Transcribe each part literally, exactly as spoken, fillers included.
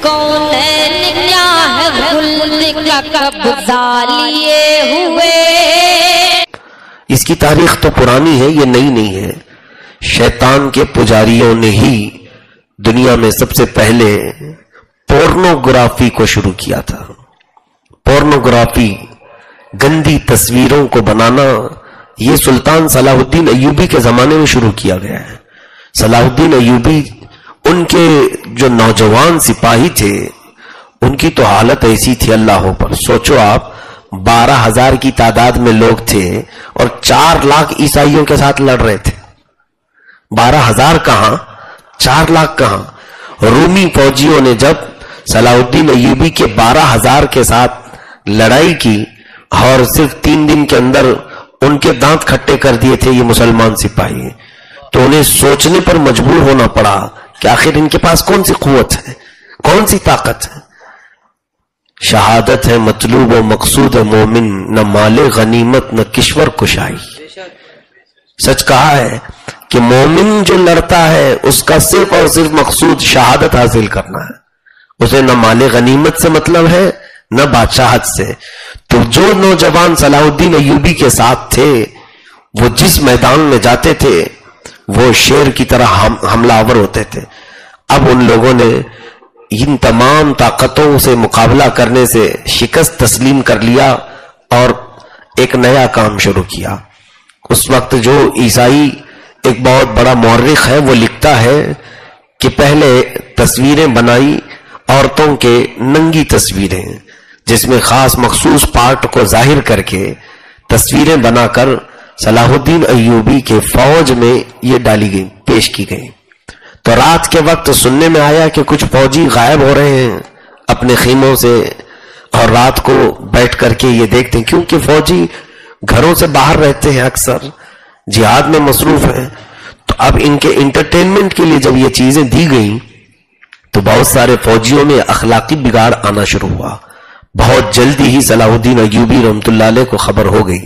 कौनैन क्या है गुल का कब्जा लिए हुए। इसकी तारीख तो पुरानी है, ये नई नहीं है। शैतान के पुजारियों ने ही दुनिया में सबसे पहले पोर्नोग्राफी को शुरू किया था। पोर्नोग्राफी, गंदी तस्वीरों को बनाना, ये सुल्तान सलाहुद्दीन अय्यूबी के जमाने में शुरू किया गया है। सलाहुद्दीन अय्यूबी, उनके जो नौजवान सिपाही थे, उनकी तो हालत ऐसी थी अल्लाह पर। सोचो आप, बारह हजार की तादाद में लोग थे और चार लाख ईसाइयों के साथ लड़ रहे थे। बारह हजार कहां, चार लाख कहां। रूमी फौजियों ने जब सलाहुद्दीन अय्यूबी के बारह हजार के साथ लड़ाई की और सिर्फ तीन दिन के अंदर उनके दांत खट्टे कर दिए थे ये मुसलमान सिपाही, तो उन्हें सोचने पर मजबूर होना पड़ा कि आखिर इनके पास कौन सी कुव्वत है, कौन सी ताकत है। शहादत है मतलूब व मकसूद है मोमिन, न माले गनीमत न किश्वर कुशाई। सच कहा है कि मोमिन जो लड़ता है उसका सिर्फ और सिर्फ मकसूद शहादत हासिल करना है, उसे न माले गनीमत से मतलब है न बादशाहत से। तो जो नौजवान सलाहुद्दीन अय्यूबी के साथ थे, वो जिस मैदान में जाते थे वो शेर की तरह हम, हमलावर होते थे। अब उन लोगों ने इन तमाम ताकतों से मुकाबला करने से शिकस्त तस्लीम कर लिया और एक नया काम शुरू किया। उस वक्त जो ईसाई एक बहुत बड़ा मौर्रिख है, वो लिखता है कि पहले तस्वीरें बनाई औरतों के, नंगी तस्वीरें, जिसमें खास मखसूस पार्ट को जाहिर करके तस्वीरें बनाकर सलाहुद्दीन अय्यूबी के फौज में ये डाली गई, पेश की गई। तो रात के वक्त सुनने में आया कि कुछ फौजी गायब हो रहे हैं अपने खीमों से और रात को बैठ करके ये देखते हैं, क्योंकि फौजी घरों से बाहर रहते हैं, अक्सर जिहाद में मसरूफ हैं। तो अब इनके इंटरटेनमेंट के लिए जब ये चीजें दी गई तो बहुत सारे फौजियों में अखलाकी बिगाड़ आना शुरू हुआ। बहुत जल्दी ही सलाहुद्दीन अय्यूबी रहमतुल्लाह अलैह को खबर हो गई।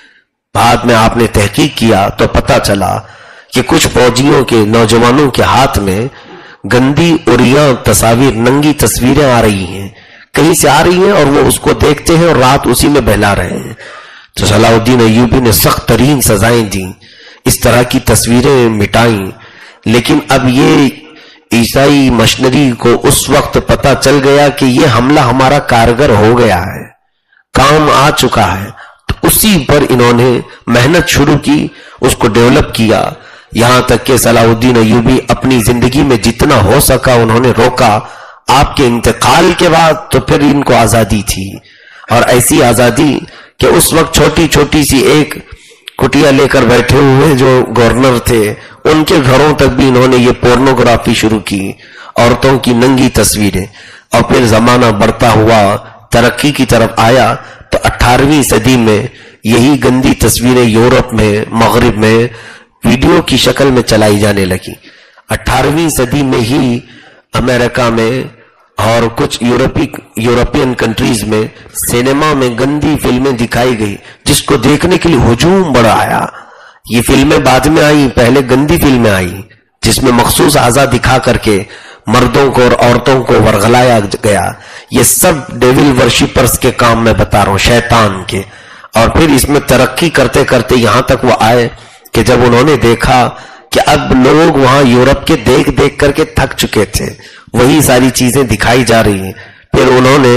बाद में आपने तहकीक किया तो पता चला कि कुछ फौजियों के, नौजवानों के हाथ में गंदी उरिया तस्वीर, नंगी तस्वीरें आ रही हैं, कहीं से आ रही हैं और वो उसको देखते हैं और रात उसी में बहला रहे हैं। तो सलाहुद्दीन अय्यूबी ने सख्त तरीन सजाएं दी, इस तरह की तस्वीरें मिटाई। लेकिन अब ये ईसाई मशीनरी को उस वक्त पता चल गया कि ये हमला हमारा कारगर हो गया है, काम आ चुका है। तो उसी पर इन्होंने मेहनत शुरू की, उसको डेवलप किया, यहां तक कि सलाहुद्दीन अय्यूबी अपनी जिंदगी में जितना हो सका उन्होंने रोका। आपके इंतकाल के बाद तो फिर इनको आजादी थी, और ऐसी आजादी कि उस वक्त छोटी छोटी सी एक कुटिया लेकर बैठे हुए जो गवर्नर थे, उनके घरों तक भी इन्होंने ये पोर्नोग्राफी शुरू की, औरतों की नंगी तस्वीरें। और फिर जमाना बढ़ता हुआ तरक्की की तरफ आया तो अठारहवीं सदी में यही गंदी तस्वीरें यूरोप में, मगरिब में वीडियो की शक्ल में चलाई जाने लगी। अठारहवीं सदी में ही अमेरिका में और कुछ यूरोपी यूरोपियन कंट्रीज में सिनेमा में गंदी फिल्में दिखाई गई, जिसको देखने के लिए हुजूम बड़ा आया। ये फिल्में बाद में आई, पहले गंदी फिल्में आई जिसमें मखसूस आज़ा दिखा करके मर्दों को और औरतों को वरगलाया गया। ये सब डेविल वर्शिपर्स के काम में बता रहा हूं, शैतान के। और फिर इसमें तरक्की करते करते यहां तक वो आए कि जब उन्होंने देखा कि अब लोग वहां यूरोप के देख देख करके थक चुके थे, वही सारी चीजें दिखाई जा रही हैं। फिर उन्होंने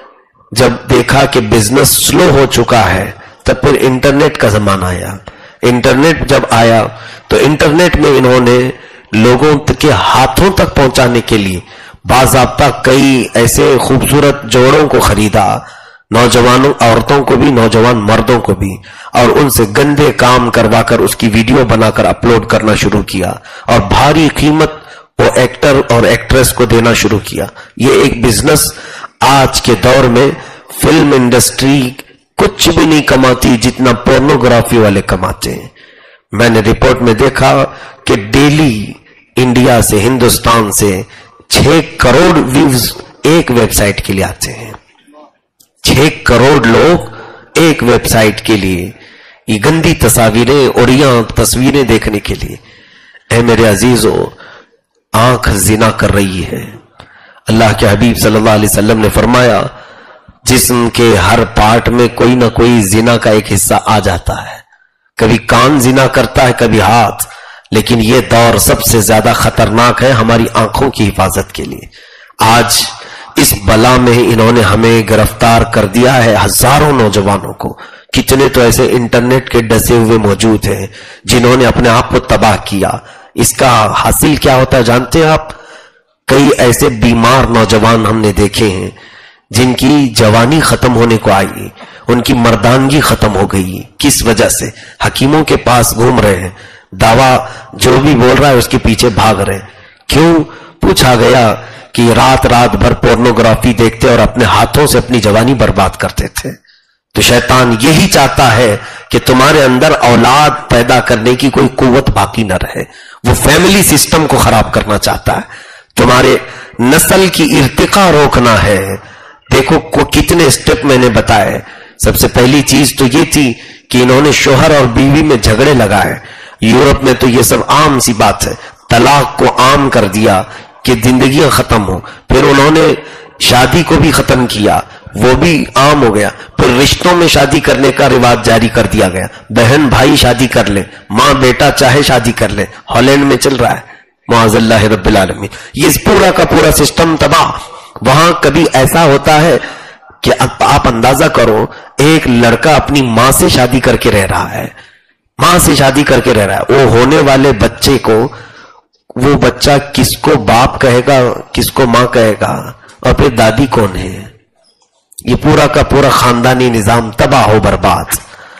जब देखा कि बिजनेस स्लो हो चुका है, तब फिर इंटरनेट का जमाना आया। इंटरनेट जब आया तो इंटरनेट में इन्होंने लोगों के हाथों तक पहुंचाने के लिए बाज़ाब्ता कई ऐसे खूबसूरत जोड़ों को खरीदा, नौजवानों, औरतों को भी, नौजवान मर्दों को भी, और उनसे गंदे काम करवाकर उसकी वीडियो बनाकर अपलोड करना शुरू किया और भारी कीमत वो एक्टर और एक्ट्रेस को देना शुरू किया। ये एक बिजनेस आज के दौर में फिल्म इंडस्ट्री कुछ भी नहीं कमाती जितना पोर्नोग्राफी वाले कमाते हैं। मैंने रिपोर्ट में देखा कि डेली इंडिया से, हिंदुस्तान से छह करोड़ व्यूज एक वेबसाइट के लिए आते हैं। छह करोड़ लोग एक वेबसाइट के लिए ये गंदी तस्वीरें और या तस्वीरें देखने के लिए। ऐ मेरे अजीजों, आंख जिना कर रही है, اللہ کے حبیب صلی اللہ علیہ وسلم نے فرمایا جسم کے ہر پارٹ میں کوئی نہ کوئی زنا کا ایک حصہ آ جاتا ہے. کبھی کان زنا کرتا ہے، کبھی ہاتھ، لیکن یہ دور سب سے زیادہ خطرناک ہے ہماری آنکھوں کی حفاظت کے لیے. آج اس بلا میں انہوں نے ہمیں گرفتار کر دیا ہے، ہزاروں نوجوانوں کو. کتنے تو ایسے انٹرنیٹ کے ڈسے ہوئے موجود ہیں جنہوں نے اپنے آپ کو تباہ کیا. اس کا حاصل کیا ہوتا ہے جانتے ہیں آپ؟ کئی ایسے بیمار نوجوان ہم نے دیکھے ہیں جن کی جوانی ختم ہونے کو آئی، ان کی مردانگی ختم ہو گئی. کس وجہ سے؟ حکیموں کے پاس گھوم رہے ہیں، دعویٰ جو بھی بول رہا ہے اس کے پیچھے بھاگ رہے ہیں. کیوں؟ پوچھا گیا کہ رات رات بھر پورنوگرافی دیکھتے اور اپنے ہاتھوں سے اپنی جوانی برباد کرتے تھے. تو شیطان یہی چاہتا ہے کہ تمہارے اندر اولاد پیدا کرنے کی کوئی قوت باقی نہ رہے. وہ فیملی سسٹم کو خراب کرنا چاہتا ہے، تمہارے نسل کی ارتقاء روکنا ہے. دیکھو کو کتنے سٹیپ میں نے بتائے. سب سے پہلی چیز تو یہ تھی کہ انہوں نے شوہر اور بیوی میں جھگڑے لگائے. یورپ میں تو یہ سب عام سی بات ہے، طلاق کو عام کر دیا کہ زندگیاں ختم ہو. پھر انہوں نے شادی کو بھی ختم کیا، وہ بھی عام ہو گیا. پھر رشتوں میں شادی کرنے کا رواج جاری کر دیا گیا. بہن بھائی شادی کر لے، ماں بیٹا چاہے شادی کر لے. ہالینڈ میں چل رہا ہے، معاذ اللہ رب العالمین. یہ پورا کا پورا سسٹم تباہ. وہاں کبھی ایسا ہوتا ہے کہ آپ اندازہ کرو، ایک لڑکا اپنی ماں سے شادی کر کے رہ رہا ہے، ماں سے شادی کر کے رہ رہا ہے. وہ ہونے والے بچے کو وہ بچہ کس کو باپ کہے گا، کس کو ماں کہے گا، اور پھر دادی کون ہے؟ یہ پورا کا پورا خاندانی نظام تباہ ہو برباد.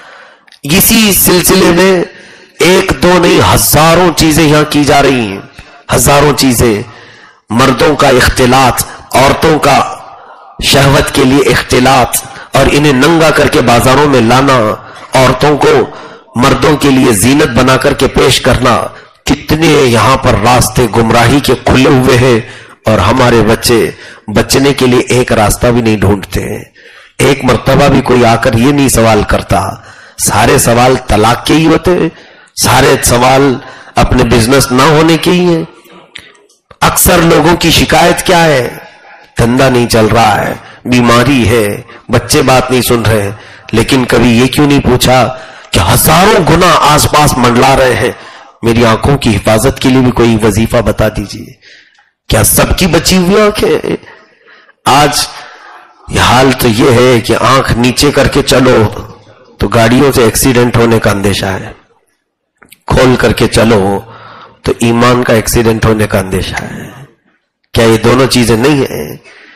اسی سلسلے میں ایک دو نہیں ہزاروں چیزیں یہاں کی جا رہی ہیں، ہزاروں چیزیں. مردوں کا اختلاط، عورتوں کا شہوت کے لیے اختلاط، اور انہیں ننگا کر کے بازاروں میں لانا، عورتوں کو مردوں کے لیے زینت بنا کر کے پیش کرنا. کتنے یہاں پر راستے گمراہی کے کھلے ہوئے ہیں، اور ہمارے بچے بچنے کے لیے ایک راستہ بھی نہیں ڈھونڈتے ہیں. ایک مرتبہ بھی کوئی آ کر یہ نہیں سوال کرتا. سارے سوال طلاق کے ہی ہوتے ہیں، سارے سوال اپنے بزنس نہ ہونے کے ہی ہیں. اکثر لوگوں کی شکایت کیا ہے؟ دھندا نہیں چل رہا ہے، بیماری ہے، بچے بات نہیں سن رہے. لیکن کبھی یہ کیوں نہیں پوچھا کہ ہزاروں گنا آس پاس منڈلا رہے ہیں، میری آنکھوں کی حفاظت کے لیے بھی کوئی وظیفہ بتا دیجئے. کیا سب کی بچی ہوئی آنکھیں؟ آج یہ حال تو یہ ہے کہ آنکھ نیچے کر کے چلو تو گاڑیوں سے ایکسیڈنٹ ہونے کا اندیشہ ہے، کھول کر کے چلو تو ایمان کا ایکسیڈنٹ ہونے کا اندیشہ ہے. کیا یہ دونوں چیزیں نہیں ہیں؟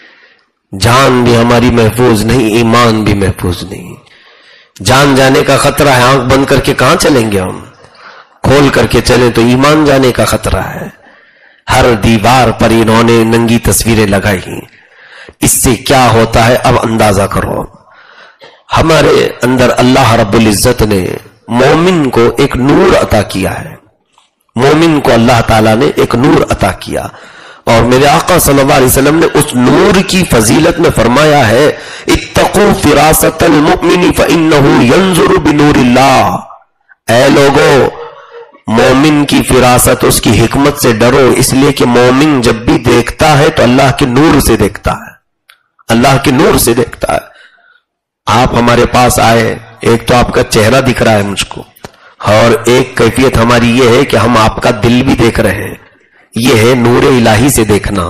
جان بھی ہماری محفوظ نہیں، ایمان بھی محفوظ نہیں. جان جانے کا خطرہ ہے، آنکھ بند کر کے کہاں چلیں گے ہم؟ کھول کر کے چلیں تو ایمان جانے کا خطرہ ہے. ہر دیوار پر انہوں نے ننگی تصویریں لگائی. اس سے کیا ہوتا ہے اب اندازہ کرو. ہمارے اندر اللہ رب العزت نے مومن کو ایک نور عطا کیا ہے. مومن کو اللہ تعالیٰ نے ایک نور عطا کیا، اور میرے آقا صلی اللہ علیہ وسلم نے اس نور کی فضیلت میں فرمایا ہے اتقوا فراست المؤمن فإنه ينظر بنور اللہ. اے لوگو، مومن کی فراست، اس کی حکمت سے ڈرو، اس لیے کہ مومن جب بھی دیکھتا ہے تو اللہ کے نور سے دیکھتا ہے، اللہ کے نور سے دیکھتا ہے. آپ ہمارے پاس آئے، ایک تو آپ کا چہرہ دکھ رہا ہے مجھ کو، اور ایک کیفیت ہماری یہ ہے کہ ہم آپ کا دل بھی دیکھ رہے ہیں. یہ ہے نور الہی سے دیکھنا.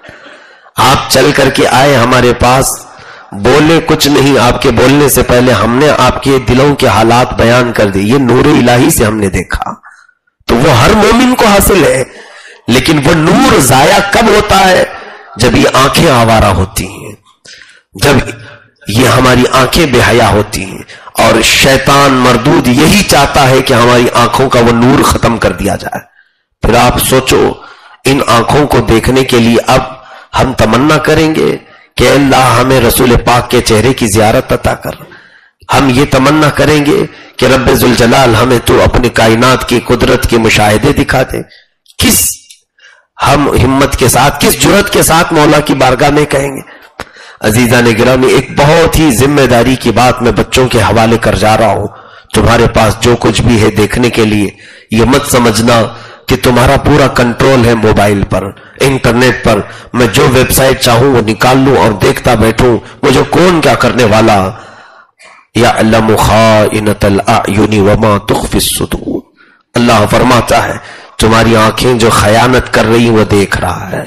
آپ چل کر کے آئے ہمارے پاس، بولے کچھ نہیں، آپ کے بولنے سے پہلے ہم نے آپ کے دلوں کے حالات بیان کر دی. یہ نور الہی سے ہم نے دیکھا. تو وہ ہر مومن کو حاصل ہے، لیکن وہ نور ضائع کب ہوتا ہے؟ جب یہ آنکھیں آوارہ ہوتی ہیں، جب یہ ہماری آنکھیں بے حیا ہوتی ہیں. اور شیطان مردود یہی چاہتا ہے کہ ہماری آنکھوں کا وہ نور ختم کر دیا جائے. پھر آپ سوچو، ان آنکھوں کو دیکھنے کے لیے اب ہم تمنا کریں گے کہ اللہ ہمیں رسول پاک کے چہرے کی زیارت عطا کر. ہم یہ تمنا کریں گے کہ رب ذوالجلال ہمیں تو اپنی کائنات کی قدرت کے مشاہدے دکھا دے. کس ہم ہمت کے ساتھ، کس جرأت کے ساتھ مولا کی بارگاہ میں کہیں گے؟ عزیزان گرامی، ایک بہت ہی ذمہ داری کی بات میں بچوں کے حوالے کر جا رہا ہوں. تمہارے پاس جو کچھ بھی ہے دیکھنے کے لیے، یہ مت سمجھنا کہ تمہارا پورا کنٹرول ہے موبائل پر. इंटरनेट पर मैं जो वेबसाइट चाहूं वो निकाल लूं और देखता बैठूं, मुझे कौन क्या करने वाला। यअलमु खाइनतल अयुनि वमा तुख्फिस सुदूर, अल्लाह फरमाता है तुम्हारी आंखें जो खयानत कर रही वो देख रहा है,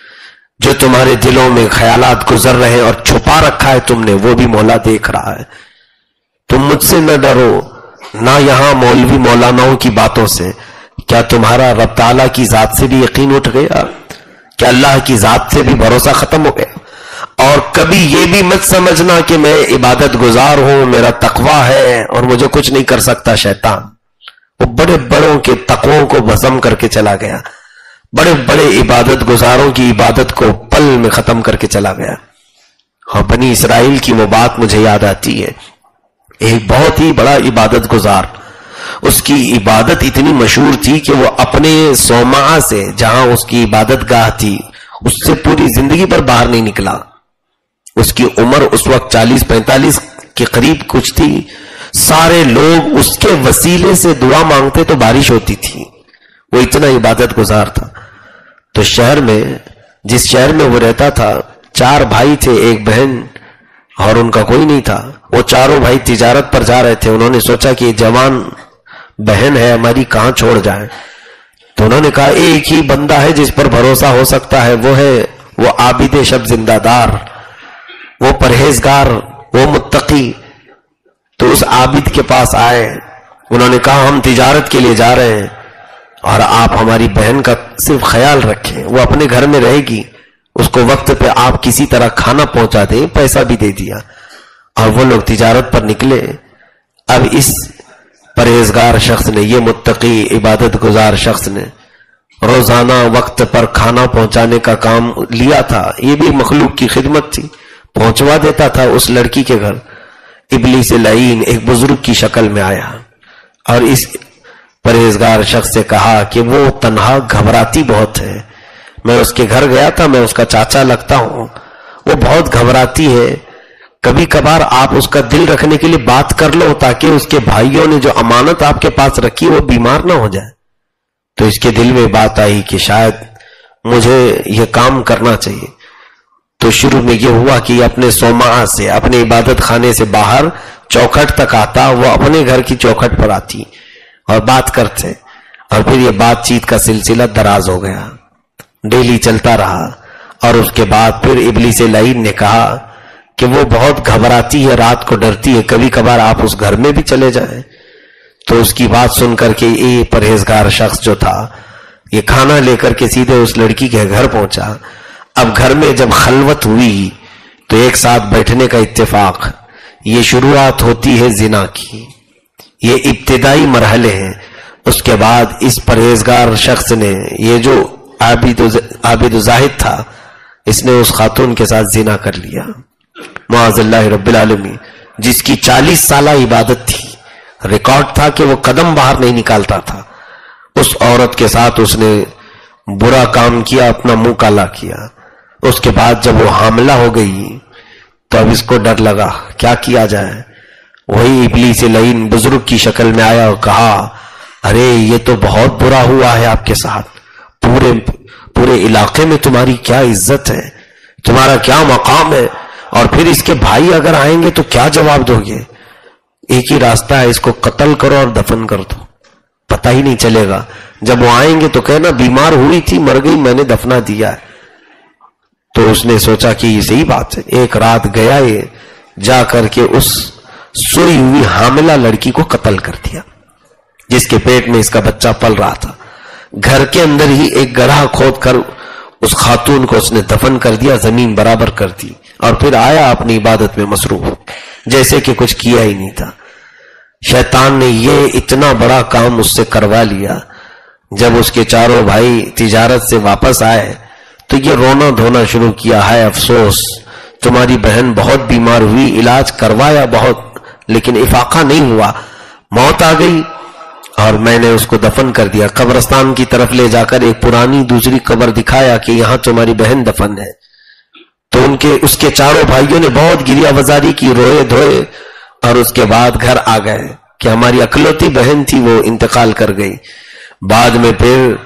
जो तुम्हारे दिलों में ख्यालात गुजर रहे हैं और छुपा रखा है तुमने वो भी मौला देख रहा है। तुम मुझसे न डरो, ना यहां मौलवी मौलानाओं की बातों से। क्या तुम्हारा रब ताला की जात से भी यकीन उठ गया? क्या अल्लाह की जात से भी भरोसा खत्म हो गया? और कभी ये भी मत समझना कि मैं इबादत गुजार हूं, मेरा तकवा है और मुझे कुछ नहीं कर सकता शैतान। वो बड़े बड़ों के तकवों को भस्म करके चला गया, बड़े बड़े इबादत गुजारों की इबादत को पल में खत्म करके चला गया। हाँ, बनी इसराइल की वो बात मुझे याद आती है। एक बहुत ही बड़ा इबादत गुजार, उसकी इबादत इतनी मशहूर थी कि वो अपने सौमा से, जहां उसकी इबादत गाह थी, उससे पूरी जिंदगी पर बाहर नहीं निकला। उसकी उम्र उस वक्त चालीस पैंतालीस के करीब कुछ थी। सारे लोग उसके वसीले से दुआ मांगते तो बारिश होती थी, वो इतना इबादत गुजार था। तो शहर में, जिस शहर में वो रहता था, चार भाई थे, एक बहन और उनका कोई नहीं था। वो चारों भाई तिजारत पर जा रहे थे। उन्होंने सोचा कि जवान बहन है हमारी, कहां छोड़ जाए। तो उन्होंने कहा एक ही बंदा है जिस पर भरोसा हो सकता है, वो है वो आबिद शब जिंदादार, वो परहेजगार, वो मुत्तकी। तो उस आबिद के पास आए। उन्होंने कहा हम तिजारत के लिए जा रहे हैं और आप हमारी बहन का सिर्फ ख्याल रखें, वो अपने घर में रहेगी, उसको वक्त पे आप किसी तरह खाना पहुंचा दें। पैसा भी दे दिया और वो लोग तिजारत पर निकले। अब इस परहेजगार शख्स ने, ये मुत्तकी इबादत गुजार शख्स ने रोजाना वक्त पर खाना पहुंचाने का काम लिया था। ये भी मखलूक की खिदमत थी, पहुंचवा देता था उस लड़की के घर। इब्लीस लईन एक बुजुर्ग की शक्ल में आया और इस परहेजगार शख्स से कहा कि वो तन्हा घबराती बहुत है। मैं उसके घर गया था, मैं उसका चाचा लगता हूं, वो बहुत घबराती है। कभी कभार आप उसका दिल रखने के लिए बात कर लो ताकि उसके भाइयों ने जो अमानत आपके पास रखी वो बीमार ना हो जाए। तो इसके दिल में बात आई कि शायद मुझे ये काम करना चाहिए। तो शुरू में ये हुआ कि अपने सोमा से, अपने इबादत खाने से बाहर चौखट तक आता, वो अपने घर की चौखट पर आती और बात करते। और फिर ये बातचीत का सिलसिला दराज हो गया, डेली चलता रहा। और उसके बाद फिर इब्लीस लईन ने कहा कि वो बहुत घबराती है, रात को डरती है, कभी कभार आप उस घर में भी चले जाएं। तो उसकी बात सुन करके ये परहेजगार शख्स जो था, ये खाना लेकर के सीधे उस लड़की के घर पहुंचा। अब घर में जब खलवत हुई तो एक साथ बैठने का इत्तेफाक, ये शुरुआत होती है जिना की, ये इब्तिदाई मरहले हैं। उसके बाद इस परहेजगार शख्स ने, ये जो आबिद जाहिद था, इसने उस खातून के साथ जिना कर लिया। मुआज़िल्लाह रब्बिल आलमीन, जिसकी चालीस साल इबादत थी, रिकॉर्ड था कि वो कदम बाहर नहीं निकालता था, उस औरत के साथ उसने बुरा काम किया, अपना मुंह काला किया। उसके बाद जब वो हामला हो गई तो अब इसको डर लगा क्या किया जाए। वही इब्लीस लईन बुजुर्ग की शक्ल में आया और कहा, अरे ये तो बहुत बुरा हुआ है आपके साथ, पूरे पूरे इलाके में तुम्हारी क्या इज्जत है, तुम्हारा क्या मकाम है, और फिर इसके भाई अगर आएंगे तो क्या जवाब दोगे। एक ही रास्ता है, इसको कत्ल करो और दफन कर दो, पता ही नहीं चलेगा। जब वो आएंगे तो कहना बीमार हुई थी, मर गई, मैंने दफना दिया है। तो उसने सोचा कि ये सही बात है। एक रात गया ये, जा करके उस सोई हुई हामिला लड़की को कत्ल कर दिया, जिसके पेट में इसका बच्चा पल रहा था। घर के अंदर ही एक गड्ढा खोद कर उस खातून को उसने दफन कर दिया, जमीन बराबर कर दी, और फिर आया अपनी इबादत में मसरूफ, जैसे कि कुछ किया ही नहीं था। शैतान ने ये इतना बड़ा काम उससे करवा लिया। जब उसके चारों भाई तिजारत से वापस आए तो ये रोना धोना शुरू किया, है अफसोस तुम्हारी बहन बहुत बीमार हुई, इलाज करवाया बहुत, लेकिन इफाका नहीं हुआ, मौत आ गई और मैंने उसको दफन कर दिया। कब्रिस्तान की तरफ ले जाकर एक पुरानी दूसरी कब्र दिखाया कि यहां तुम्हारी बहन दफन है। तो उनके उसके चारों भाइयों ने बहुत गिरिया वजारी की, रोए धोए, और उसके बाद घर आ गए कि हमारी अकलौती बहन थी वो इंतकाल कर गई। बाद में फिर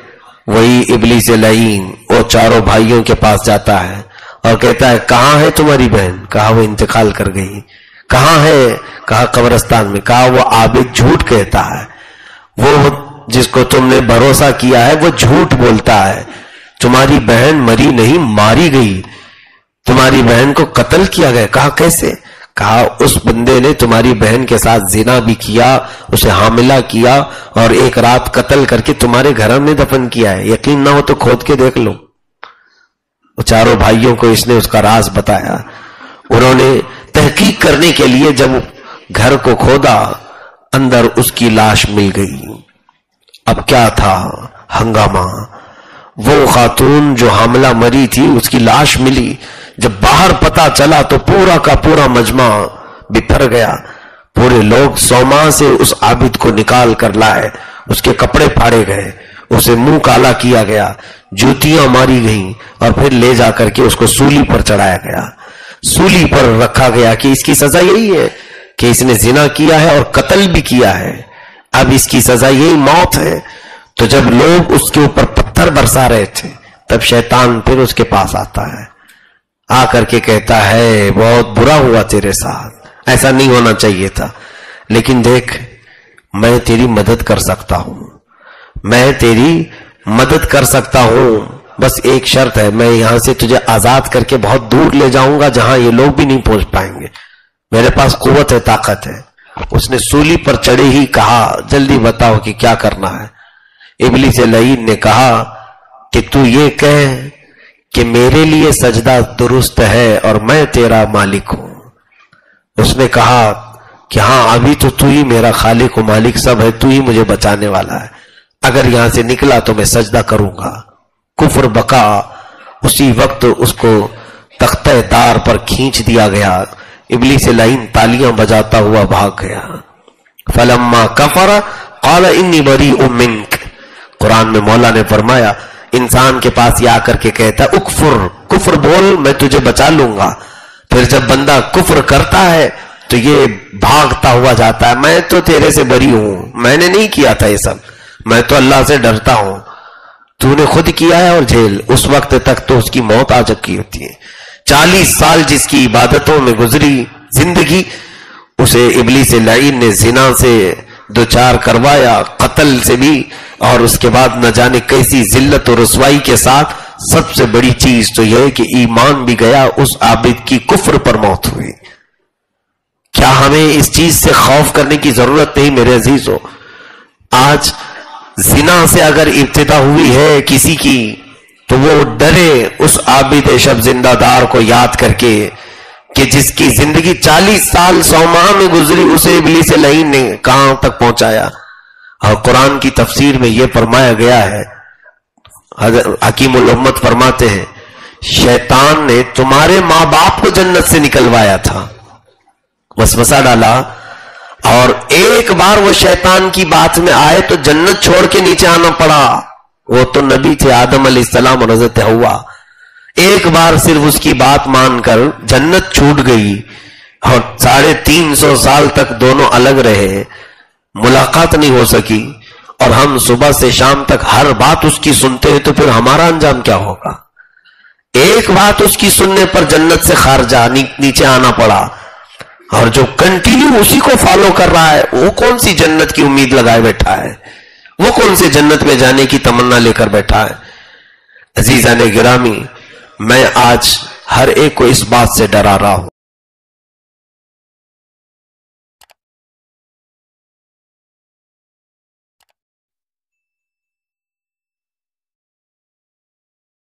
وہی ابلیس لعین وہ چاروں بھائیوں کے پاس جاتا ہے اور کہتا ہے کہاں ہے تمہاری بہن؟ کہا وہ انتقال کر گئی۔ کہاں ہے؟ کہا قبرستان میں۔ کہا وہ عابد جھوٹ کہتا ہے، وہ جس کو تم نے بھروسہ کیا ہے وہ جھوٹ بولتا ہے، تمہاری بہن مری نہیں ماری گئی، تمہاری بہن کو قتل کیا گیا۔ کہا کیسے؟ کہا اس بندے نے تمہاری بہن کے ساتھ زنا بھی کیا، اسے حاملہ کیا اور ایک رات قتل کر کے تمہارے گھر میں دفن کیا ہے، یقین نہ ہو تو کھود کے دیکھ لو۔ وہ چاروں بھائیوں کو اس نے اس کا راز بتایا۔ انہوں نے تحقیق کرنے کے لیے جب گھر کو کھودا، اندر اس کی لاش مل گئی۔ اب کیا تھا ہنگامہ، وہ خاتون جو حاملہ مری تھی اس کی لاش ملی۔ جب باہر پتا چلا تو پورا کا پورا مجمع بکھر گیا، پورے لوگ سوما سے اس عابد کو نکال کر لائے، اس کے کپڑے پھاڑے گئے، اسے منہ کالا کیا گیا، جوتیاں ماری گئیں اور پھر لے جا کر کے اس کو سولی پر چڑھایا گیا، سولی پر رکھا گیا کہ اس کی سزا یہی ہے کہ اس نے زنا کیا ہے اور قتل بھی کیا ہے، اب اس کی سزا یہی موت ہے۔ تو جب لوگ اس کے اوپر پتھر برسا رہے تھے تب شیطان پھر اس کے پاس آتا ہے، آ کر کے کہتا ہے بہت برا ہوا تیرے ساتھ، ایسا نہیں ہونا چاہیے تھا، لیکن دیکھ میں تیری مدد کر سکتا ہوں، میں تیری مدد کر سکتا ہوں، بس ایک شرط ہے، میں یہاں سے تجھے آزاد کر کے بہت دور لے جاؤں گا جہاں یہ لوگ بھی نہیں پہنچ پائیں گے، میرے پاس قوت ہے، طاقت ہے۔ اس نے سولی پر چڑھے ہی کہا جلدی بتاؤ کہ کیا کرنا ہے۔ ابلیس لعین نے کہا کہ تو یہ کہہ کہ میرے لیے سجدہ درست ہے اور میں تیرا مالک ہوں۔ اس نے کہا کہ ہاں ابھی تو تو ہی میرا خالق و مالک سب ہے، تو ہی مجھے بچانے والا ہے، اگر یہاں سے نکلا تو میں سجدہ کروں گا۔ کفر بکا، اسی وقت اس کو تختہ دار پر کھینچ دیا گیا، ابلیس لعین تالیاں بجاتا ہوا بھاگ گیا۔ فلما کفر قال انی بریء منک، قرآن میں مولا نے فرمایا انسان کے پاس یہ آ کر کے کہتا ہے اکفر، کفر بول میں تجھے بچا لوں گا، پھر جب بندہ کفر کرتا ہے تو یہ بھاگتا ہوا جاتا ہے میں تو تیرے سے بری ہوں، میں نے نہیں کیا تھا یہ سب، میں تو اللہ سے ڈرتا ہوں، تو نے خود کیا ہے اور جیل۔ اس وقت تک تو اس کی موت آ چکی ہوتی ہے۔ چالیس سال جس کی عبادتوں میں گزری زندگی، اسے ابلیس لعین نے زنا سے دوچار کروایا، قتل سے بھی، اور اس کے بعد نہ جانے کیسی ذلت اور رسوائی کے ساتھ۔ سب سے بڑی چیز تو یہ ہے کہ ایمان بھی گیا، اس عابد کی کفر پر موت ہوئی۔ کیا ہمیں اس چیز سے خوف کرنے کی ضرورت نہیں میرے عزیزو؟ آج زنا سے اگر ابتدا ہوئی ہے کسی کی تو وہ ڈرے اس عابد شب زندہ دار کو یاد کر کے کہ جس کی زندگی چالیس سال سو ماہ میں گزری، اسے ابلیس لعین نے کہاں تک پہنچایا۔ اور قرآن کی تفسیر میں یہ فرمایا گیا ہے، حضرت حکیم الامت فرماتے ہیں شیطان نے تمہارے ماں باپ کو جنت سے نکلوایا تھا، وسوسہ ڈالا، اور ایک بار وہ شیطان کی بات میں آئے تو جنت چھوڑ کے نیچے آنا پڑا۔ وہ تو نبی تھے آدم علیہ السلام اور حضرت حوا، ایک بار صرف اس کی بات مان کر جنت چھوٹ گئی، اور ساڑھے تین سو سال تک دونوں الگ رہے، ملاقات نہیں ہو سکی، اور ہم صبح سے شام تک ہر بات اس کی سنتے ہیں، تو پھر ہمارا انجام کیا ہوگا؟ ایک بات اس کی سننے پر جنت سے خارجہ نیچے آنا پڑا، اور جو کنٹینیو اسی کو فالو کر رہا ہے وہ کون سی جنت کی امید لگائے بیٹھا ہے، وہ کون سے جنت میں جانے کی تمنا لے کر بیٹھا ہے؟ عزیزان گرامی، میں آج ہر ایک کو اس بات سے ڈرا رہا ہوں